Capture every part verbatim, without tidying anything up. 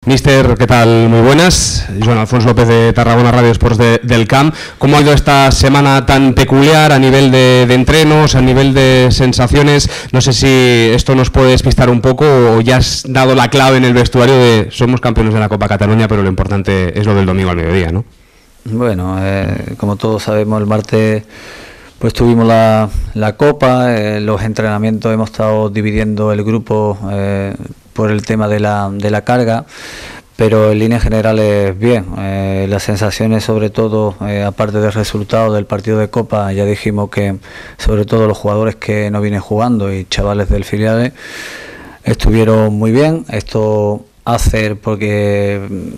Mister, ¿qué tal? Muy buenas. Joan Alfonso López de Tarragona Radio Sports de, del Camp. ¿Cómo ha ido esta semana tan peculiar a nivel de, de entrenos, a nivel de sensaciones? No sé si esto nos puede despistar un poco o ya has dado la clave en el vestuario de somos campeones de la Copa Cataluña, pero lo importante es lo del domingo al mediodía, ¿no? Bueno, eh, como todos sabemos, el martes pues tuvimos la, la Copa, eh, los entrenamientos hemos estado dividiendo el grupo eh, por el tema de la, de la carga, pero en líneas generales bien. Eh, las sensaciones, sobre todo, eh, aparte del resultado del partido de Copa, ya dijimos que sobre todo los jugadores que no vienen jugando y chavales del filial estuvieron muy bien. Esto hace porque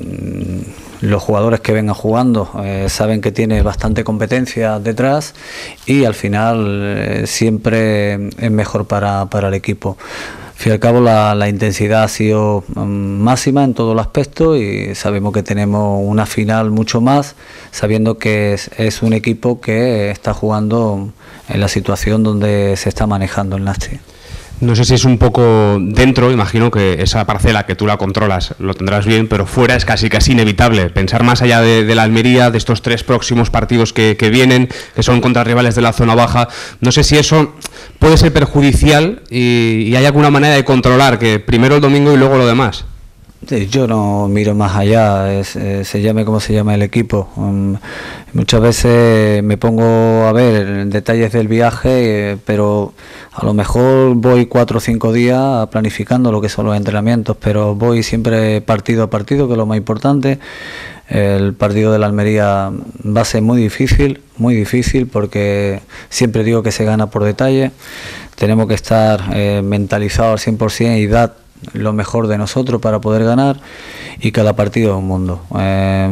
mmm, los jugadores que vengan jugando eh, saben que tiene bastante competencia detrás y al final eh, siempre es mejor para, para el equipo. Al fin y al cabo la, la intensidad ha sido um, máxima en todo el aspecto y sabemos que tenemos una final mucho más, sabiendo que es, es un equipo que está jugando en la situación donde se está manejando el Nasti. No sé si es un poco dentro, imagino que esa parcela que tú la controlas lo tendrás bien, pero fuera es casi casi inevitable. Pensar más allá de, de la Almería, de estos tres próximos partidos que, que vienen, que son contra rivales de la zona baja, no sé si eso puede ser perjudicial y, y hay alguna manera de controlar que primero el domingo y luego lo demás. Sí, yo no miro más allá, es, eh, se llame como se llama el equipo. Um, muchas veces me pongo a ver detalles del viaje, eh, pero a lo mejor voy cuatro o cinco días planificando lo que son los entrenamientos, pero voy siempre partido a partido, que es lo más importante. El partido de la Almería va a ser muy difícil, muy difícil, porque siempre digo que se gana por detalle. Tenemos que estar eh, mentalizados al cien por ciento y dar lo mejor de nosotros para poder ganar, y cada partido es un mundo. Eh,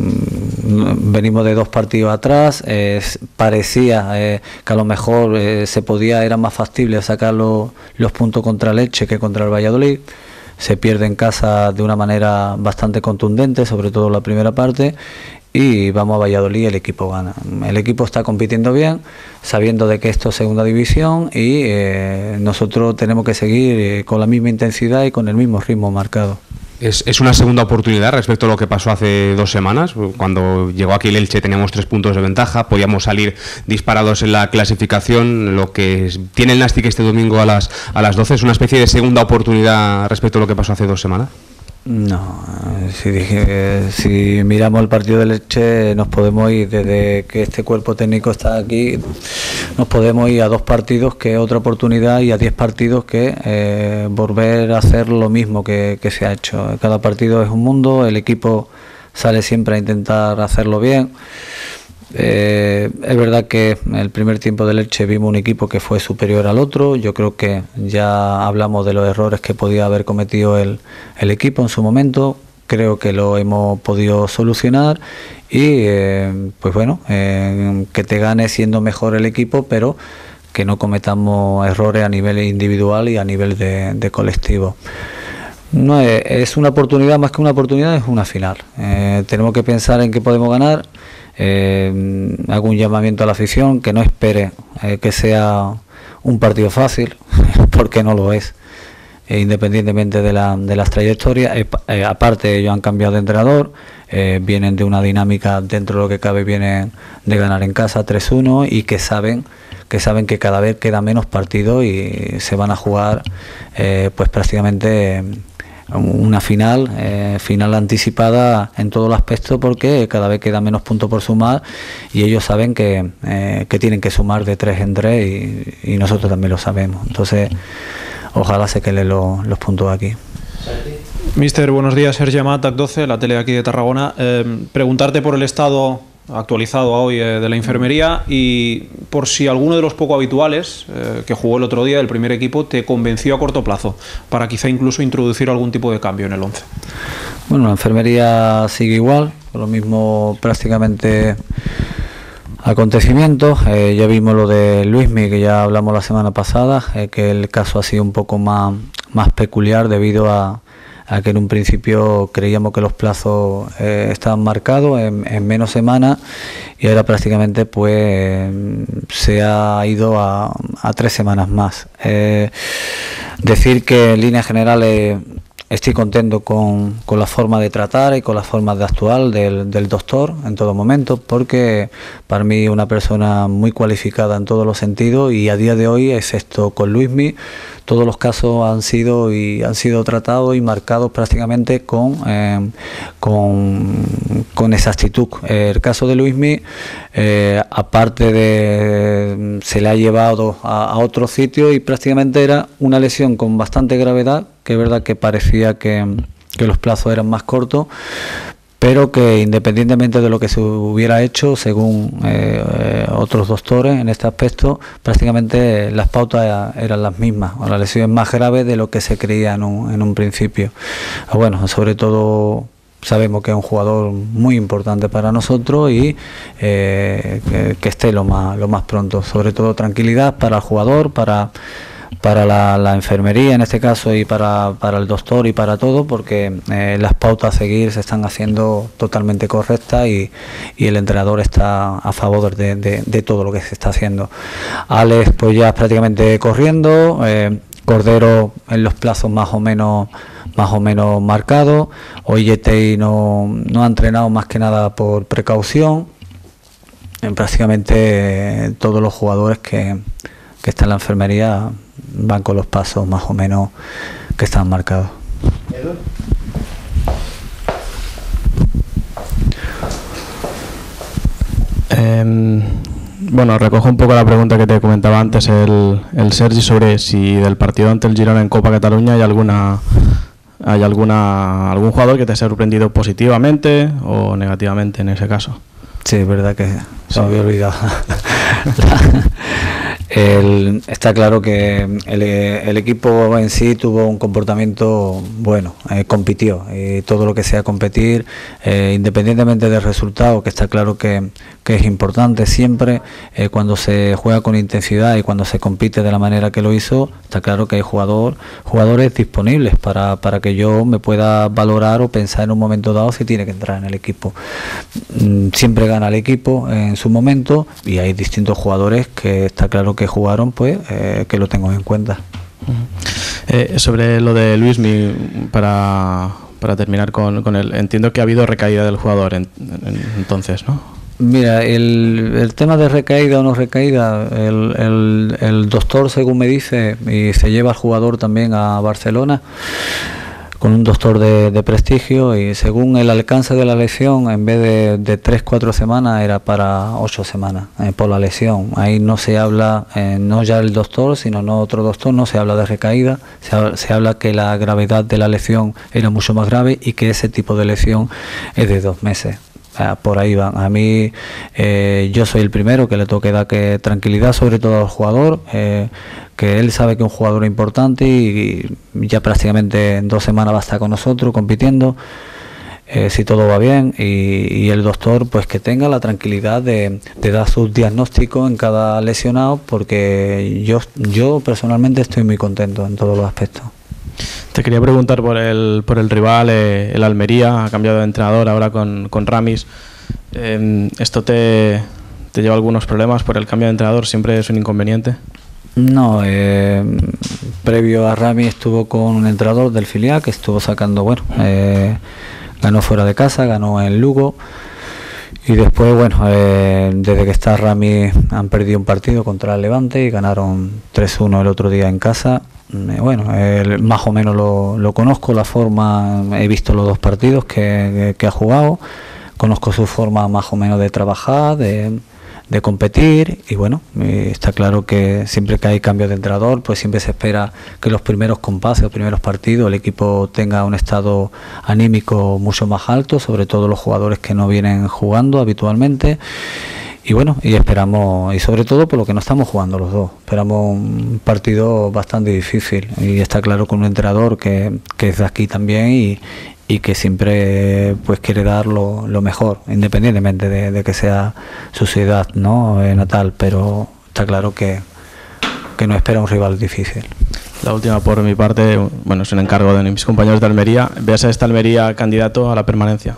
venimos de dos partidos atrás, eh, parecía eh, que a lo mejor eh, se podía, era más factible sacar los, los puntos contra Leche que contra el Valladolid. Se pierde en casa de una manera bastante contundente, sobre todo la primera parte, y vamos a Valladolid y el equipo gana. El equipo está compitiendo bien, sabiendo de que esto es segunda división, y eh, nosotros tenemos que seguir eh, con la misma intensidad y con el mismo ritmo marcado. Es, es una segunda oportunidad respecto a lo que pasó hace dos semanas. Cuando llegó aquí el Elche teníamos tres puntos de ventaja, podíamos salir disparados en la clasificación. Lo que tiene el Nastic este domingo a las, a las doce es una especie de segunda oportunidad respecto a lo que pasó hace dos semanas. No, si, dije, si miramos el partido de Leche nos podemos ir, desde que este cuerpo técnico está aquí, nos podemos ir a dos partidos que es otra oportunidad y a diez partidos que eh, volver a hacer lo mismo que, que se ha hecho. Cada partido es un mundo, el equipo sale siempre a intentar hacerlo bien. Eh, es verdad que en el primer tiempo de Leche vimos un equipo que fue superior al otro. Yo creo que ya hablamos de los errores que podía haber cometido el, el equipo en su momento. Creo que lo hemos podido solucionar y eh, pues bueno, eh, que te gane siendo mejor el equipo, pero que no cometamos errores a nivel individual y a nivel de, de colectivo. No es, es una oportunidad, más que una oportunidad, es una final. Eh, tenemos que pensar en que podemos ganar. Eh, hago un llamamiento a la afición que no espere eh, que sea un partido fácil, porque no lo es, eh, independientemente de, la, de las trayectorias. Eh, eh, aparte, ellos han cambiado de entrenador, eh, vienen de una dinámica, dentro de lo que cabe, vienen de ganar en casa tres uno, y que saben que saben que cada vez queda menos partidos y se van a jugar eh, pues prácticamente eh, una final, eh, final anticipada en todo el aspecto, porque cada vez queda menos puntos por sumar y ellos saben que, eh, que tienen que sumar de tres en tres, y, y nosotros también lo sabemos. Entonces, ojalá se queden lo, los puntos aquí. Mister, buenos días. Sergi Amat, TAC doce, la tele aquí de Tarragona. Eh, preguntarte por el estado actualizado hoy eh, de la enfermería, y por si alguno de los poco habituales eh, que jugó el otro día del primer equipo te convenció a corto plazo para quizá incluso introducir algún tipo de cambio en el once. Bueno, la enfermería sigue igual, con lo mismo prácticamente acontecimientos. Eh, ya vimos lo de Luismi, que ya hablamos la semana pasada, eh, que el caso ha sido un poco más, más peculiar debido a a que en un principio creíamos que los plazos eh, estaban marcados en, en menos semanas, y ahora prácticamente pues eh, se ha ido a, a tres semanas más. Eh, decir que en líneas generales estoy contento con, con la forma de tratar y con la forma de actuar del, del doctor en todo momento, porque para mí es una persona muy cualificada en todos los sentidos, y a día de hoy, excepto con Luismi, todos los casos han sido y han sido tratados y marcados prácticamente con, eh, con, con exactitud. El caso de Luismi, eh, aparte de se le ha llevado a, a otro sitio, y prácticamente era una lesión con bastante gravedad, que es verdad que parecía que, que los plazos eran más cortos, pero que independientemente de lo que se hubiera hecho, según eh, eh, otros doctores en este aspecto, prácticamente las pautas eran las mismas, o la lesión es más grave de lo que se creía en un, en un principio. Bueno, sobre todo sabemos que es un jugador muy importante para nosotros, y eh, que, que esté lo más, lo más pronto. Sobre todo tranquilidad para el jugador, para... para la, la enfermería en este caso, y para, para el doctor y para todo, porque eh, las pautas a seguir se están haciendo totalmente correctas, y, y el entrenador está a favor de, de, de todo lo que se está haciendo. Alex pues ya prácticamente corriendo, eh, Cordero en los plazos más o menos más o menos marcados. Hoy Yetei no, no ha entrenado más que nada por precaución. En prácticamente eh, todos los jugadores que, que están en la enfermería van con los pasos más o menos que están marcados. Eh, bueno, recojo un poco la pregunta que te comentaba antes el, el Sergi, sobre si del partido ante el Girona en Copa Cataluña hay alguna hay alguna algún jugador que te haya sorprendido positivamente o negativamente en ese caso. Sí, es verdad que se me había olvidado. El, está claro que el, el equipo en sí tuvo un comportamiento bueno, eh, compitió, y todo lo que sea competir, eh, independientemente del resultado, que está claro que, que es importante siempre, eh, cuando se juega con intensidad y cuando se compite de la manera que lo hizo, está claro que hay jugador, jugadores disponibles para, para que yo me pueda valorar o pensar en un momento dado si tiene que entrar en el equipo. Siempre gana el equipo en su momento, y hay distintos jugadores que está claro que jugaron, pues eh, que lo tengo en cuenta. Eh, sobre lo de Luismi, para, para terminar con, con él, entiendo que ha habido recaída del jugador en, en, entonces, ¿no? Mira, el, el tema de recaída o no recaída, el, el, el doctor, según me dice, y se lleva al jugador también a Barcelona con un doctor de, de prestigio, y según el alcance de la lesión, en vez de, de tres, cuatro semanas, era para ocho semanas eh, por la lesión. Ahí no se habla, eh, no ya el doctor, sino no otro doctor, no se habla de recaída, se habla, se habla que la gravedad de la lesión era mucho más grave, y que ese tipo de lesión es de dos meses. Ah, por ahí van. A mí, eh, yo soy el primero que le tengo que dar que tranquilidad, sobre todo al jugador, eh, que él sabe que es un jugador importante, y, y ya prácticamente en dos semanas va a estar con nosotros compitiendo, eh, si todo va bien, y, y el doctor pues que tenga la tranquilidad de, de dar sus diagnósticos en cada lesionado, porque yo, yo personalmente estoy muy contento en todos los aspectos. Te quería preguntar por el, por el rival, eh, el Almería, ha cambiado de entrenador ahora con, con Ramis. Eh, ¿Esto te, te lleva algunos problemas por el cambio de entrenador? ¿Siempre es un inconveniente? No, eh, previo a Ramis estuvo con un entrenador del filial que estuvo sacando, bueno, eh, ganó fuera de casa, ganó en Lugo. Y después, bueno, eh, desde que está Ramis han perdido un partido contra el Levante y ganaron tres uno el otro día en casa. Eh, bueno, eh, más o menos lo, lo conozco, la forma, he visto los dos partidos que, que, que ha jugado, conozco su forma más o menos de trabajar, de, de competir, y bueno, eh, está claro que siempre que hay cambio de entrenador, pues siempre se espera que los primeros compases, los primeros partidos, el equipo tenga un estado anímico mucho más alto, sobre todo los jugadores que no vienen jugando habitualmente. Y bueno, y esperamos, y sobre todo por lo que no estamos jugando los dos, esperamos un partido bastante difícil, y está claro con un entrenador que, que es de aquí también, y, y que siempre pues quiere dar lo, lo mejor, independientemente de, de que sea su ciudad, ¿no?, eh, natal, pero está claro que, que nos espera un rival difícil. La última por mi parte, bueno, es un encargo de mis compañeros de Almería. ¿Ves a esta Almería candidato a la permanencia?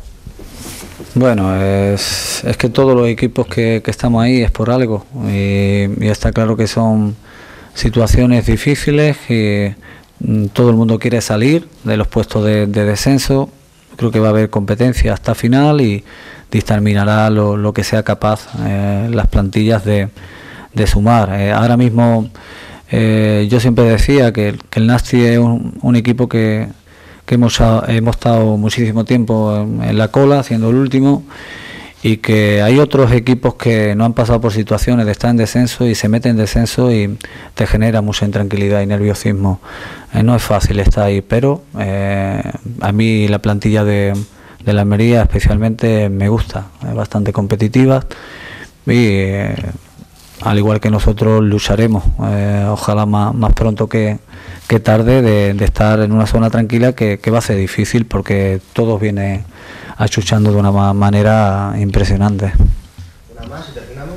Bueno, es, es que todos los equipos que, que estamos ahí es por algo, y, y está claro que son situaciones difíciles, y todo el mundo quiere salir de los puestos de, de descenso. Creo que va a haber competencia hasta final y determinará lo, lo que sea capaz eh, las plantillas de, de sumar. Eh, ahora mismo eh, yo siempre decía que, que el Nasti es un, un equipo que, que hemos, hemos estado muchísimo tiempo en, en la cola, siendo el último, y que hay otros equipos que no han pasado por situaciones de estar en descenso y se meten en descenso y te genera mucha intranquilidad y nerviosismo. Eh, no es fácil estar ahí, pero eh, a mí la plantilla de, de la Almería especialmente me gusta, es bastante competitiva y eh, al igual que nosotros lucharemos, eh, ojalá más, más pronto que, que tarde, de, de estar en una zona tranquila que, que va a ser difícil porque todos vienen achuchando de una manera impresionante. Una más y terminamos.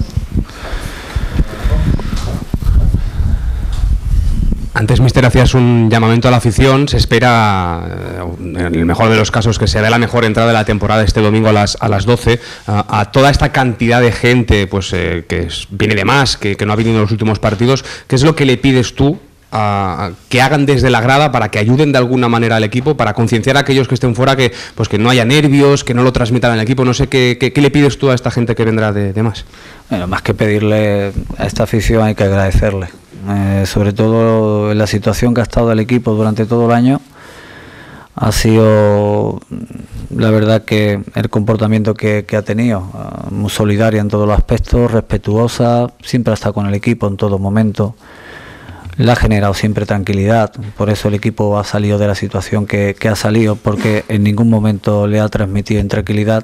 Antes, míster, hacías un llamamiento a la afición. Se espera, en el mejor de los casos, que se dé la mejor entrada de la temporada este domingo a las, a las doce. A, a toda esta cantidad de gente pues eh, que es, viene de más, que, que no ha venido en los últimos partidos, ¿qué es lo que le pides tú a, a que hagan desde la grada para que ayuden de alguna manera al equipo, para concienciar a aquellos que estén fuera que, pues, que no haya nervios, que no lo transmitan al equipo? No sé, ¿qué, qué, qué le pides tú a esta gente que vendrá de, de más? Bueno, más que pedirle a esta afición hay que agradecerle. Eh, sobre todo en la situación que ha estado el equipo durante todo el año, ha sido la verdad que el comportamiento que, que ha tenido, uh, muy solidaria en todos los aspectos, respetuosa, siempre ha estado con el equipo en todo momento, le ha generado siempre tranquilidad, por eso el equipo ha salido de la situación que, que ha salido, porque en ningún momento le ha transmitido intranquilidad,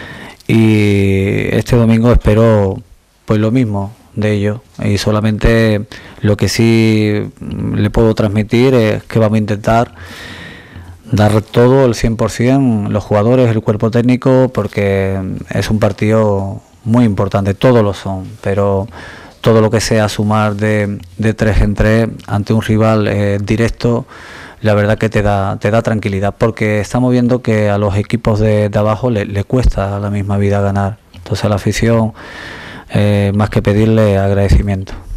y este domingo espero pues lo mismo de ello, y solamente lo que sí le puedo transmitir es que vamos a intentar dar todo el cien por ciento, los jugadores, el cuerpo técnico, porque es un partido muy importante, todos lo son, pero todo lo que sea sumar de, de tres en tres ante un rival eh, directo, la verdad que te da te da tranquilidad, porque estamos viendo que a los equipos de, de abajo le, le cuesta la misma vida ganar. Entonces a la afición, Eh, más que pedirle agradecimiento.